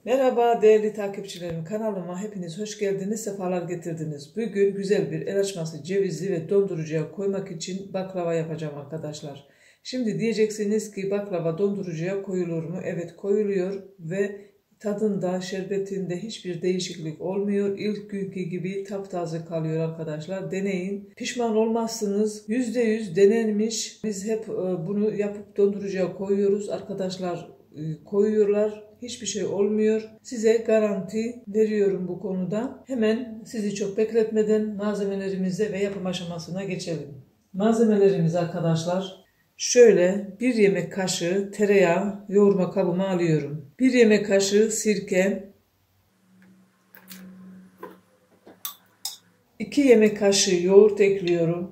Merhaba değerli takipçilerim, kanalıma hepiniz hoş geldiniz, sefalar getirdiniz. Bugün güzel bir el açması cevizi ve dondurucuya koymak için baklava yapacağım arkadaşlar. Şimdi diyeceksiniz ki baklava dondurucuya koyulur mu? Evet, koyuluyor ve tadında, şerbetinde hiçbir değişiklik olmuyor. İlk günkü gibi taptaze kalıyor arkadaşlar. Deneyin. Pişman olmazsınız. %100 denenmiş. Biz hep bunu yapıp dondurucuya koyuyoruz. Arkadaşlar koyuyorlar. Hiçbir şey olmuyor. Size garanti veriyorum bu konuda. Hemen sizi çok bekletmeden malzemelerimize ve yapım aşamasına geçelim. Malzemelerimiz arkadaşlar şöyle: 1 yemek kaşığı tereyağı yoğurma kabıma alıyorum. 1 yemek kaşığı sirke, 2 yemek kaşığı yoğurt ekliyorum.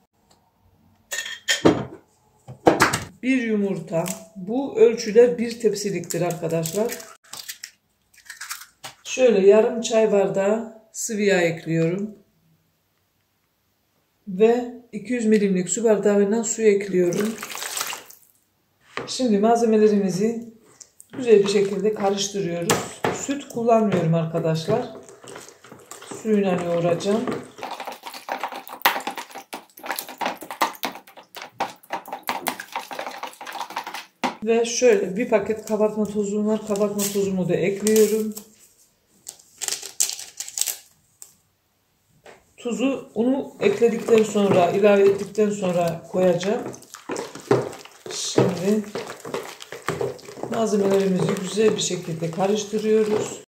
1 yumurta. Bu ölçüler 1 tepsiliktir arkadaşlar. Şöyle yarım çay bardağı sıvı yağ ekliyorum. Ve 200 milimlik su bardağıyla su ekliyorum. Şimdi malzemelerimizi güzel bir şekilde karıştırıyoruz. Süt kullanmıyorum arkadaşlar. Suyla yoğuracağım. Ve şöyle bir paket kabartma tozum var. Kabartma tozumu da ekliyorum. Tuzu, unu ekledikten sonra, ilave ettikten sonra koyacağım. Şimdi malzemelerimizi güzel bir şekilde karıştırıyoruz.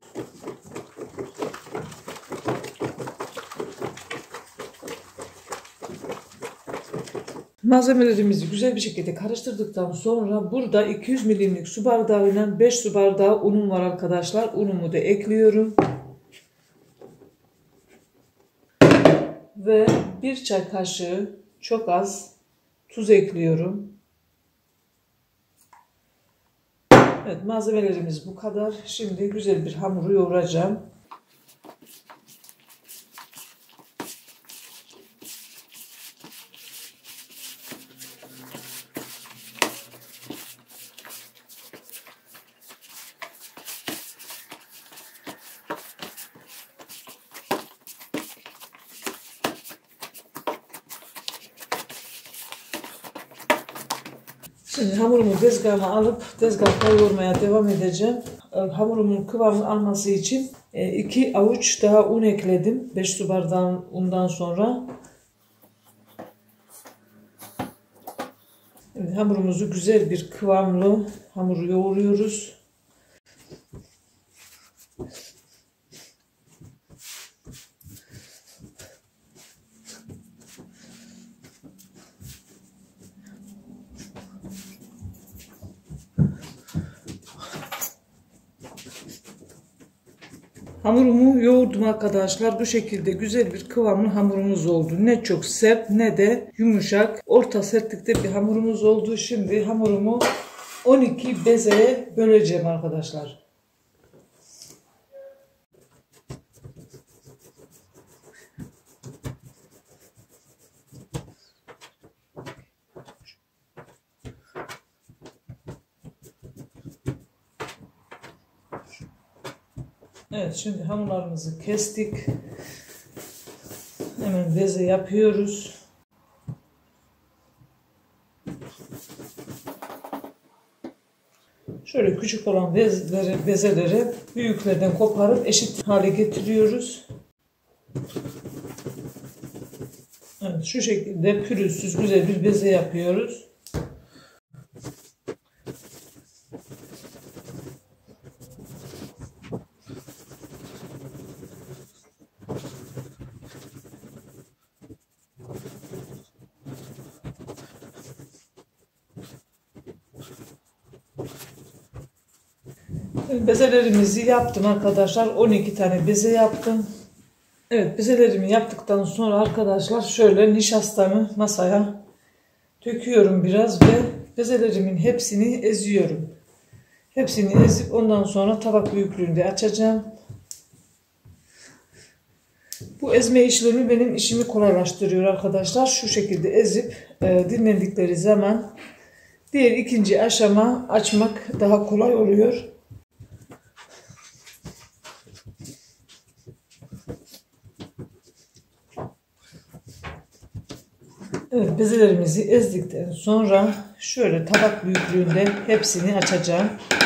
Malzemelerimizi güzel bir şekilde karıştırdıktan sonra burada 200 milimlik su bardağıyla 5 su bardağı unum var arkadaşlar. Unumu da ekliyorum. Ve 1 çay kaşığı çok az tuz ekliyorum. Evet, malzemelerimiz bu kadar. Şimdi güzel bir hamuru yoğuracağım. Şimdi hamurumu tezgahıma alıp tezgahta yoğurmaya devam edeceğim. Hamurumun kıvamını alması için 2 avuç daha un ekledim. 5 su bardağı undan sonra. Şimdi hamurumuzu güzel bir kıvamlı hamuru yoğuruyoruz. Hamurumu yoğurdum arkadaşlar. Bu şekilde güzel bir kıvamlı hamurumuz oldu. Ne çok sert ne de yumuşak. Orta sertlikte bir hamurumuz oldu. Şimdi hamurumu 12 bezeye böleceğim arkadaşlar. Evet, şimdi hamurlarımızı kestik. Hemen beze yapıyoruz. Şöyle küçük olan bezeleri büyüklerden koparıp eşit hale getiriyoruz. Evet, şu şekilde pürüzsüz güzel bir beze yapıyoruz. Bezelerimizi yaptım arkadaşlar. 12 tane beze yaptım. Evet, bezelerimi yaptıktan sonra arkadaşlar şöyle nişastamı masaya döküyorum biraz ve bezelerimin hepsini eziyorum. Hepsini ezip ondan sonra tabak büyüklüğünde açacağım. Bu ezme işlemi benim işimi kolaylaştırıyor arkadaşlar. Şu şekilde ezip dinlendikleri zaman diğer ikinci aşama açmak daha kolay oluyor. Evet, bezelerimizi ezdikten sonra şöyle tabak büyüklüğünde hepsini açacağım.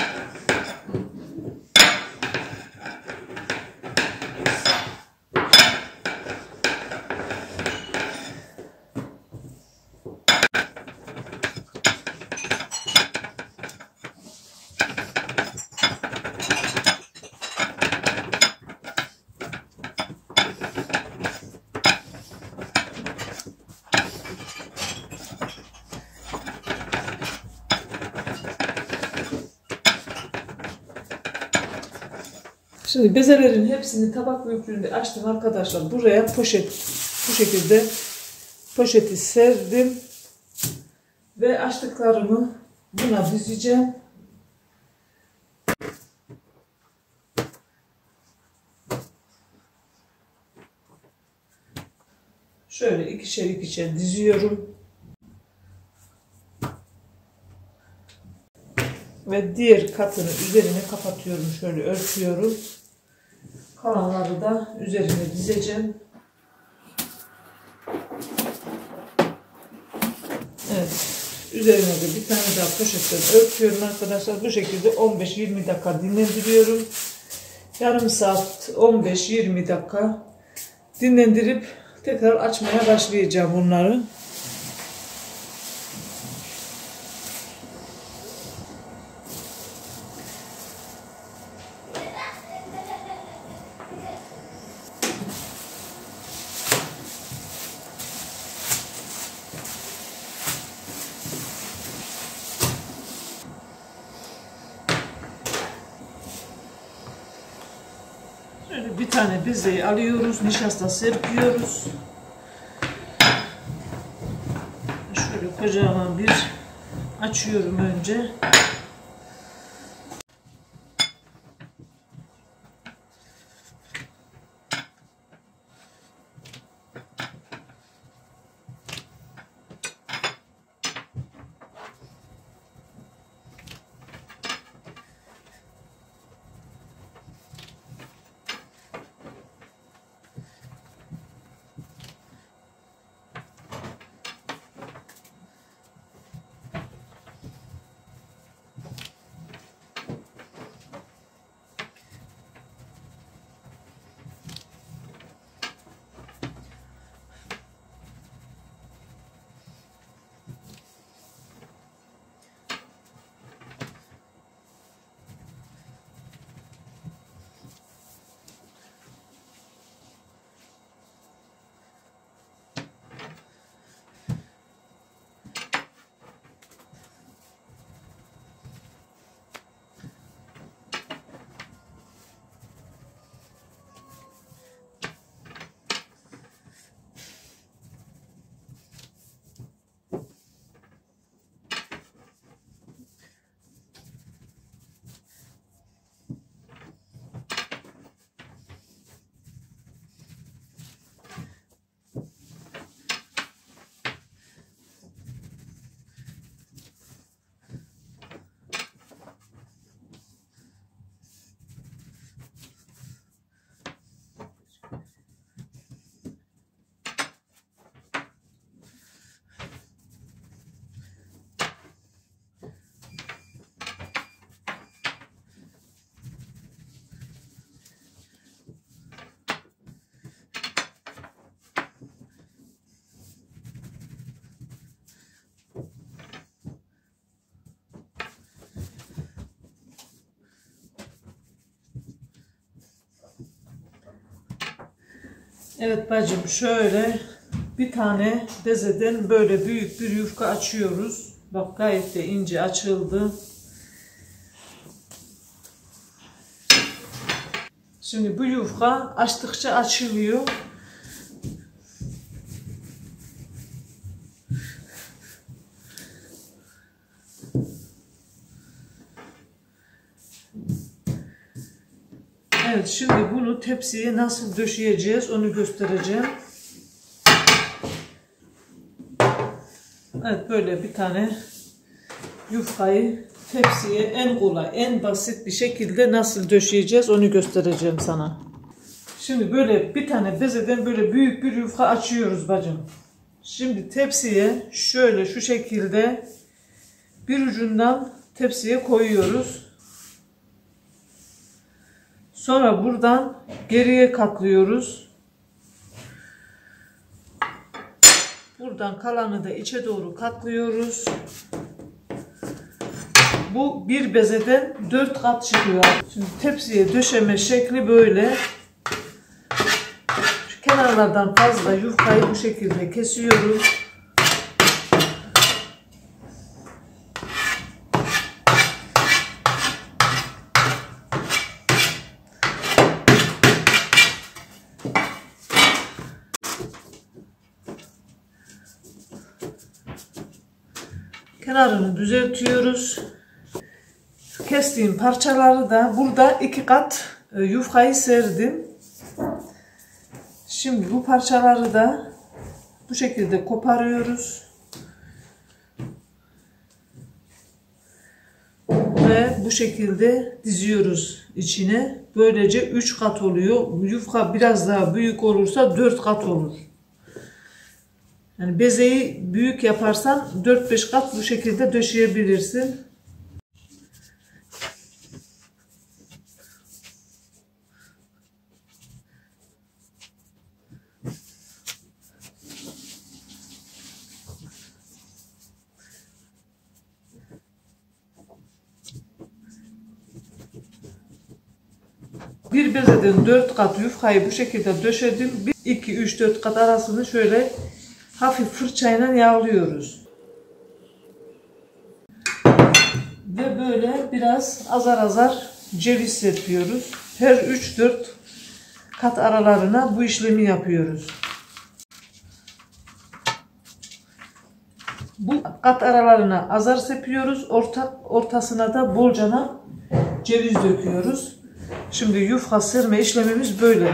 Şimdi bezelerin hepsini tabak büyüklüğünde açtım arkadaşlar. Buraya poşet, bu şekilde poşeti serdim ve açtıklarımı buna dizeceğim. Şöyle ikişer ikişer diziyorum. Ve diğer katını üzerine kapatıyorum. Şöyle örtüyorum. Kalanları da üzerine dizeceğim. Evet. Üzerine de bir tane daha poşetten örtüyorum arkadaşlar. Bu şekilde 15-20 dakika dinlendiriyorum. Yarım saat 15-20 dakika dinlendirip tekrar açmaya başlayacağım bunları. Şöyle bir tane bezeyi alıyoruz, nişasta serpiyoruz. Şöyle kocaman bir açıyorum önce. Evet bacım, şöyle bir tane bezeden böyle büyük bir yufka açıyoruz. Bak gayet de ince açıldı. Şimdi bu yufka açtıkça açılıyor. Evet, şimdi bunu tepsiye nasıl döşeyeceğiz onu göstereceğim. Evet, böyle bir tane yufkayı tepsiye en kolay, en basit bir şekilde nasıl döşeyeceğiz onu göstereceğim sana. Şimdi böyle bir tane bezeden böyle büyük bir yufka açıyoruz bacım. Şimdi tepsiye şöyle şu şekilde bir ucundan tepsiye koyuyoruz. Sonra buradan geriye katlıyoruz. Buradan kalanı da içe doğru katlıyoruz. Bu bir bezeden 4 kat çıkıyor. Şimdi tepsiye döşeme şekli böyle. Şu kenarlardan fazla yufkayı bu şekilde kesiyorum. Kenarını düzeltiyoruz. Kestiğim parçaları da burada 2 kat yufkayı serdim. Şimdi bu parçaları da bu şekilde koparıyoruz. Ve bu şekilde diziyoruz içine. Böylece 3 kat oluyor. Yufka biraz daha büyük olursa 4 kat olur. Yani bezeyi büyük yaparsan 4-5 kat bu şekilde döşeyebilirsin. Bir bezeden 4 kat yufkayı bu şekilde döşedim. 2, 3, 4 kat arasını şöyle hafif fırçayla yağlıyoruz. Ve böyle biraz azar azar ceviz serpiyoruz. Her 3-4 kat aralarına bu işlemi yapıyoruz. Bu kat aralarına azar serpiyoruz. Ortasına da bolcana ceviz döküyoruz. Şimdi yufka serme işlemimiz böyle.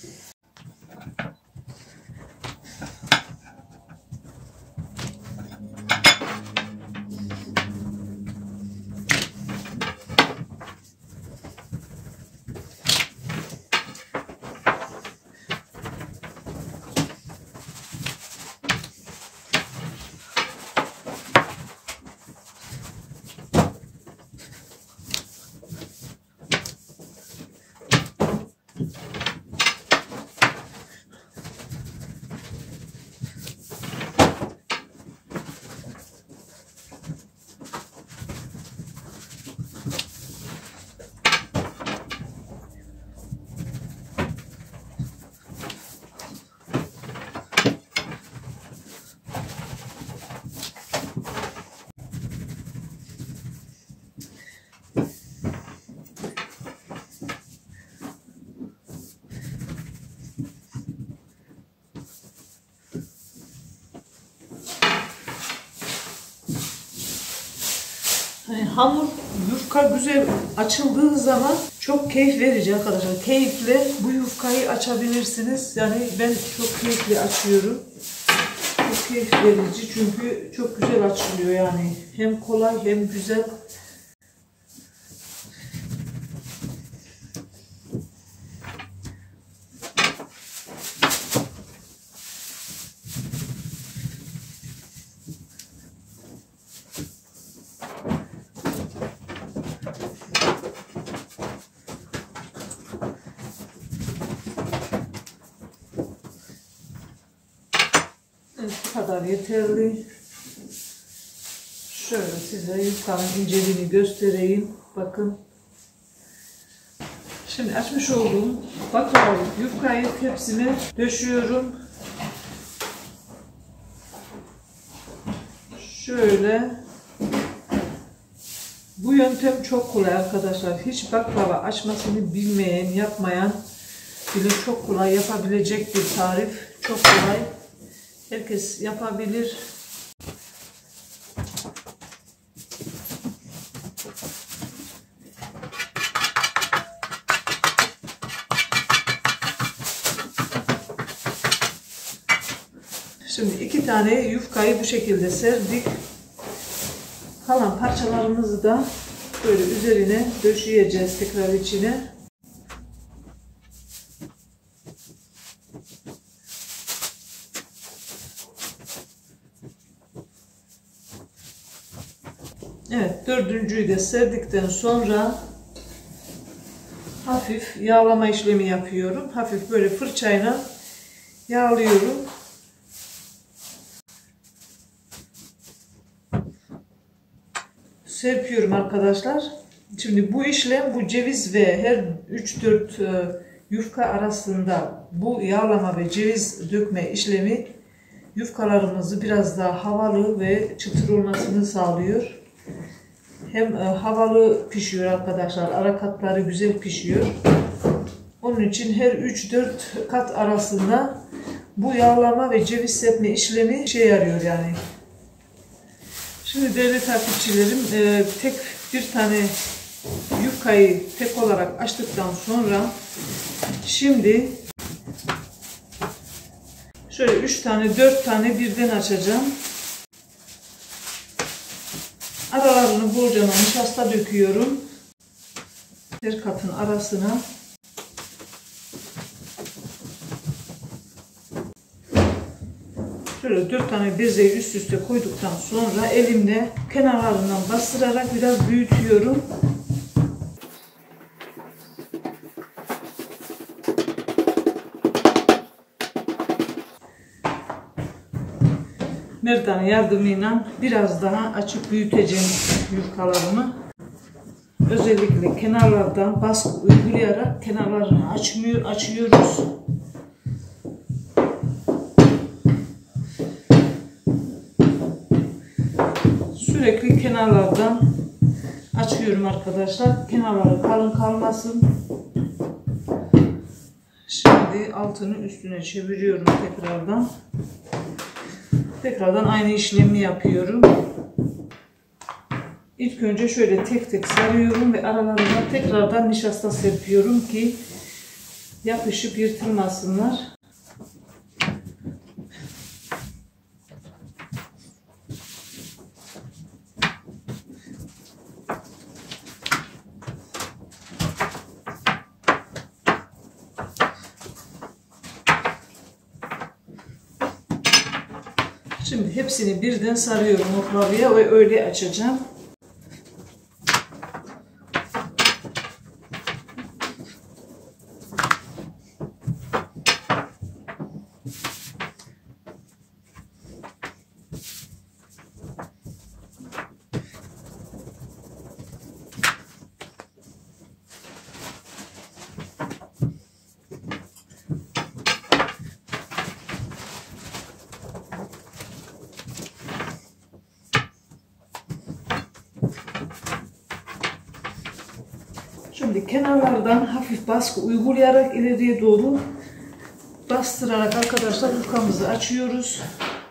Hamur, yufka güzel açıldığı zaman çok keyif verici arkadaşlar. Keyifle bu yufkayı açabilirsiniz. Yani ben çok keyifli açıyorum. Çok keyif verici çünkü çok güzel açılıyor yani. Hem kolay hem güzel. Bu kadar yeterli. Şöyle size yufkanın inceliğini göstereyim. Bakın. Şimdi açmış olduğum baklavalık yufkayı tepsime döşüyorum. Şöyle. Bu yöntem çok kolay arkadaşlar. Hiç baklava açmasını bilmeyen, yapmayan bile çok kolay yapabilecek bir tarif. Çok kolay. Herkes yapabilir. Şimdi 2 tane yufkayı bu şekilde serdik. Kalan parçalarımızı da böyle üzerine döşeyeceğiz tekrar içine. dördüncüyü de serdikten sonra hafif yağlama işlemi yapıyorum. Hafif böyle fırçayla yağlıyorum. Serpiyorum arkadaşlar. Şimdi bu işlem, bu ceviz ve her 3-4 yufka arasında bu yağlama ve ceviz dökme işlemi yufkalarımızı biraz daha havalı ve çıtır olmasını sağlıyor. Hem havalı pişiyor arkadaşlar, ara katları güzel pişiyor. Onun için her 3-4 kat arasında bu yağlama ve ceviz serpme işlemi işe yarıyor yani. Şimdi değerli takipçilerim, tek bir tane yufkayı tek olarak açtıktan sonra şimdi şöyle 3 tane 4 tane birden açacağım. Aralarını bolca nişasta döküyorum. Her katın arasına. Şöyle 4 tane bezeyi üst üste koyduktan sonra elimle kenarlarından bastırarak biraz büyütüyorum. Merdane yardımıyla biraz daha açıp büyüteceğim yufkalarımı. Özellikle kenarlardan baskı uygulayarak kenarlarını açıyoruz. Sürekli kenarlardan açıyorum arkadaşlar. Kenarları kalın kalmasın. Şimdi altını üstüne çeviriyorum tekrardan. Tekrardan aynı işlemi yapıyorum. İlk önce şöyle tek tek sarıyorum ve aralarına tekrardan nişasta serpiyorum ki yapışıp yırtılmasınlar. Şimdi hepsini birden sarıyorum oklavaya ve öyle açacağım. Şimdi kenarlardan hafif baskı uygulayarak ileriye doğru bastırarak arkadaşlar yufkamızı açıyoruz.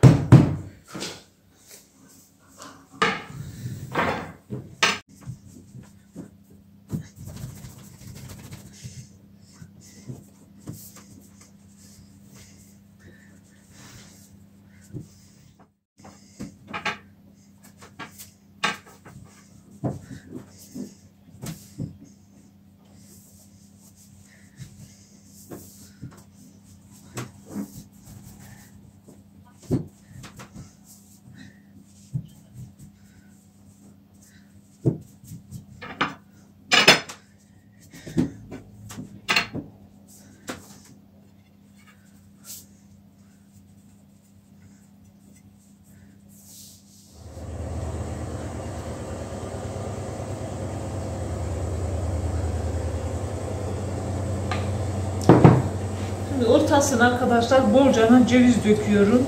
Şimdi ortasına arkadaşlar bolca ceviz döküyorum.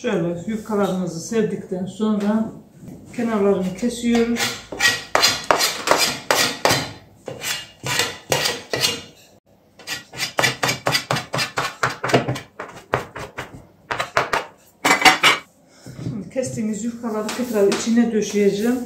Şöyle yufkalarımızı serdikten sonra kenarlarını kesiyoruz. Şimdi kestiğimiz yufkaları tekrar içine döşeyeceğim.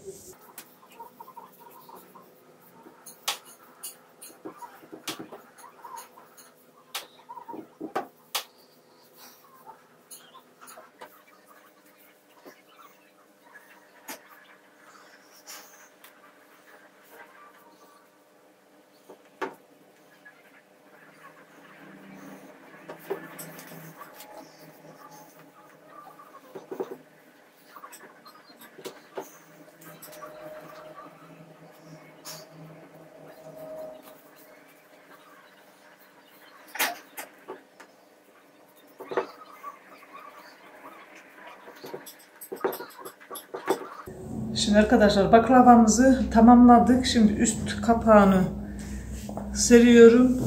Şimdi arkadaşlar baklavamızı tamamladık. Şimdi üst kapağını seriyorum.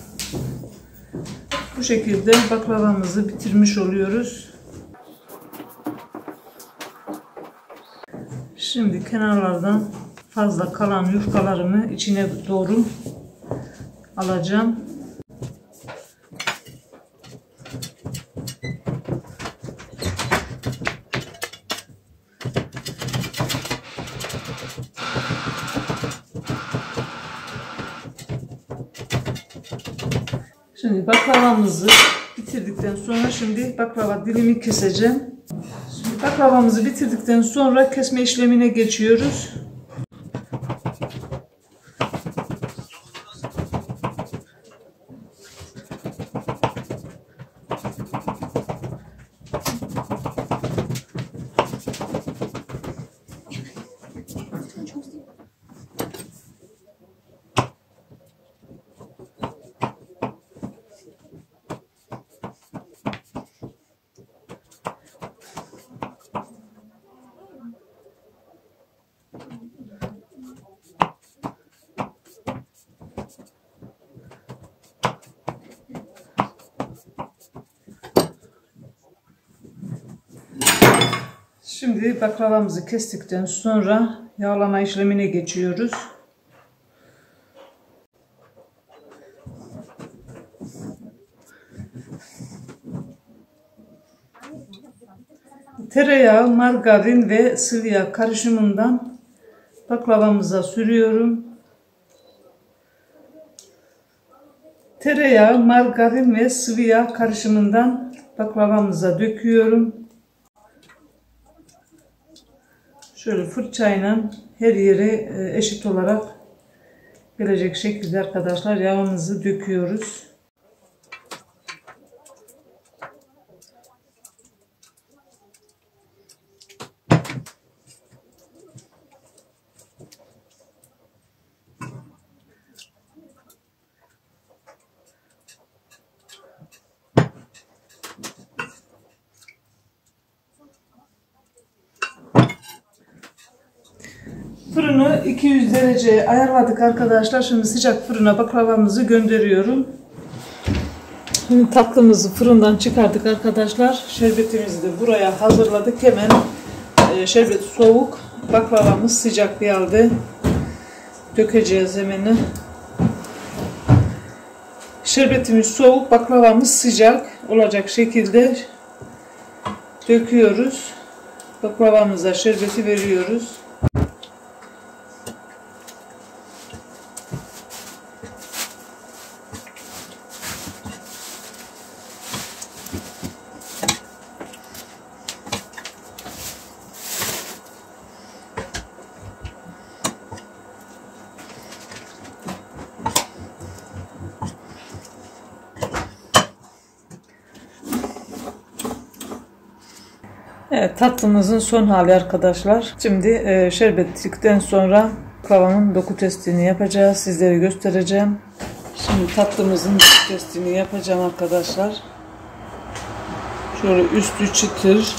Bu şekilde baklavamızı bitirmiş oluyoruz. Şimdi kenarlardan fazla kalan yufkalarımı içine doğru alacağım. Şimdi baklavamızı bitirdikten sonra şimdi baklava dilimi keseceğim. Şimdi baklavamızı bitirdikten sonra kesme işlemine geçiyoruz. Şimdi baklavamızı kestikten sonra yağlama işlemine geçiyoruz. Tereyağı, margarin ve sıvı yağ karışımından baklavamıza sürüyorum. Tereyağı, margarin ve sıvı yağ karışımından baklavamıza döküyorum. Şöyle fırçayla her yere eşit olarak gelecek şekilde arkadaşlar yağımızı döküyoruz. Fırını 200 dereceye ayarladık arkadaşlar. Şimdi sıcak fırına baklavamızı gönderiyorum. Şimdi tatlımızı fırından çıkardık arkadaşlar. Şerbetimizi de buraya hazırladık. Hemen şerbet soğuk. Baklavamız sıcak bir halde. Dökeceğiz hemen. Şerbetimiz soğuk. Baklavamız sıcak olacak şekilde döküyoruz. Baklavamıza şerbeti veriyoruz. Evet, tatlımızın son hali arkadaşlar. Şimdi şerbetlikten sonra baklavamın doku testini yapacağız. Sizlere göstereceğim. Şimdi tatlımızın doku testini yapacağım arkadaşlar. Şöyle üstü çıtır.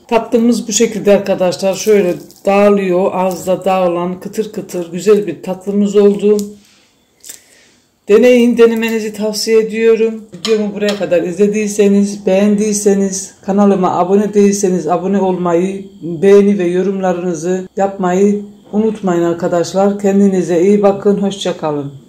Tatlımız bu şekilde arkadaşlar. Şöyle dağılıyor. Ağızda dağılan kıtır kıtır güzel bir tatlımız oldu. Deneyin, denemenizi tavsiye ediyorum. Videomu buraya kadar izlediyseniz, beğendiyseniz, kanalıma abone değilseniz abone olmayı, beğeni ve yorumlarınızı yapmayı unutmayın arkadaşlar. Kendinize iyi bakın. Hoşça kalın.